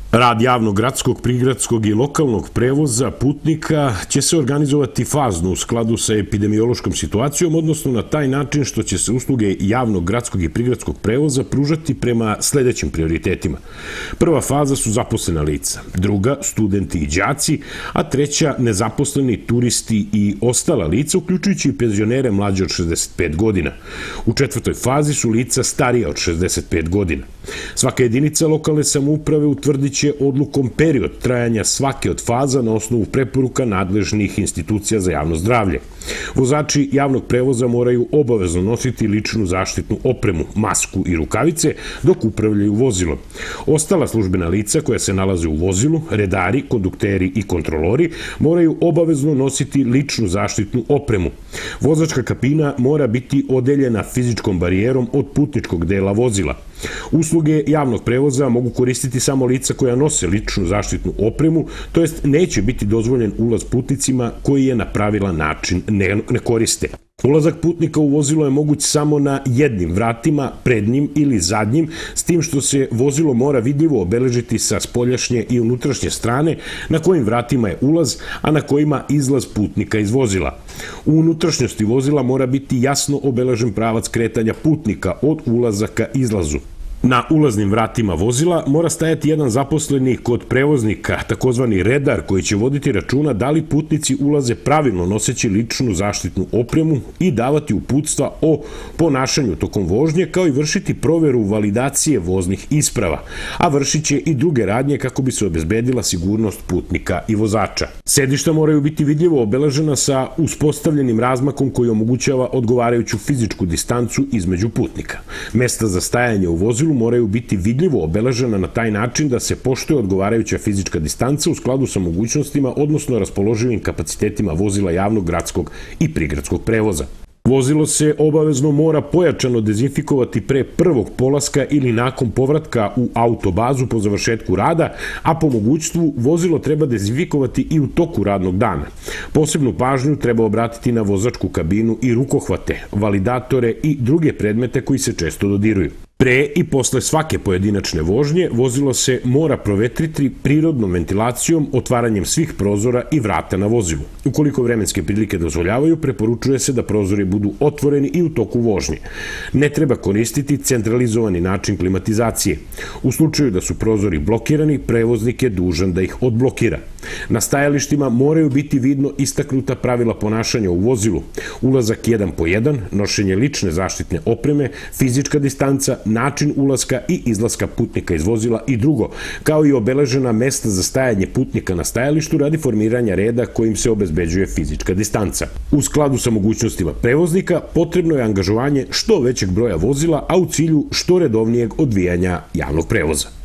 Rad javnog gradskog, prigradskog i lokalnog prevoza putnika će se organizovati fazno u skladu sa epidemiološkom situacijom, odnosno na taj način što će se usluge javnog gradskog i prigradskog prevoza pružati prema sledećim prioritetima. Prva faza su zaposlena lica, druga studenti i đaci, a treća nezaposleni turisti i ostala lica, uključujući i penzionere mlađe od 65 godina. U četvrtoj fazi su lica starija od 65 godina. Svaka jedinica lokalne samouprave utvrdit će odlukom period trajanja svake od faza na osnovu preporuka nadležnih institucija za javno zdravlje. Vozači javnog prevoza moraju obavezno nositi ličnu zaštitnu opremu, masku i rukavice dok upravljaju vozilom. Ostala službena lica koja se nalaze u vozilu, redari, kondukteri i kontrolori, moraju obavezno nositi ličnu zaštitnu opremu. Vozačka kabina mora biti odeljena fizičkom barijerom od putničkog dela vozila. Usluge javnog prevoza mogu koristiti samo lica koja nose ličnu zaštitnu opremu, to jest neće biti dozvoljen ulaz putnicima koji je na pravilan način ne koriste. Ulazak putnika u vozilo je moguć samo na jednim vratima, prednjim ili zadnjim, s tim što se vozilo mora vidljivo obeležiti sa spoljašnje i unutrašnje strane na kojim vratima je ulaz, a na kojima izlaz putnika iz vozila. U unutrašnjosti vozila mora biti jasno obeležen pravac kretanja putnika od ulaza ka izlazu. Na ulaznim vratima vozila mora stajati jedan zaposleni kod prevoznika, takozvani redar, koji će voditi računa da li putnici ulaze pravilno noseći ličnu zaštitnu opremu i davati uputstva o ponašanju tokom vožnje, kao i vršiti proveru validacije voznih isprava, a vršit će i druge radnje kako bi se obezbedila sigurnost putnika i vozača. Sedišta moraju biti vidljivo obeležena sa uspostavljenim razmakom koji omogućava odgovarajuću fizičku distancu između putnika. Mesta za stajanje u vozilu moraju biti vidljivo obeležena na taj način da se poštuje odgovarajuća fizička distanca u skladu sa mogućnostima, odnosno raspoloživim kapacitetima vozila javnog, gradskog i prigradskog prevoza. Vozilo se obavezno mora pojačano dezinfikovati pre prvog polaska ili nakon povratka u autobazu po završetku rada, a po mogućstvu vozilo treba dezinfikovati i u toku radnog dana. Posebnu pažnju treba obratiti na vozačku kabinu i rukohvate, validatore i druge predmete koji se često dodiruju. Pre i posle svake pojedinačne vožnje vozilo se mora provetriti prirodnom ventilacijom, otvaranjem svih prozora i vrata na vozilu. Ukoliko vremenske prilike dozvoljavaju, preporučuje se da prozori budu otvoreni i u toku vožnje. Ne treba koristiti centralizovani način klimatizacije. U slučaju da su prozori blokirani, prevoznik je dužan da ih odblokira. Na stajalištima moraju biti vidno istaknuta pravila ponašanja u vozilu, ulazak jedan po jedan, nošenje lične zaštitne opreme, fizička distanca, način ulaska i izlaska putnika iz vozila i drugo, kao i obeležena mesta za stajanje putnika na stajalištu radi formiranja reda kojim se obezbeđuje fizička distanca. U skladu sa mogućnostima prevoznika potrebno je angažovanje što većeg broja vozila, a u cilju što redovnijeg odvijanja javnog prevoza.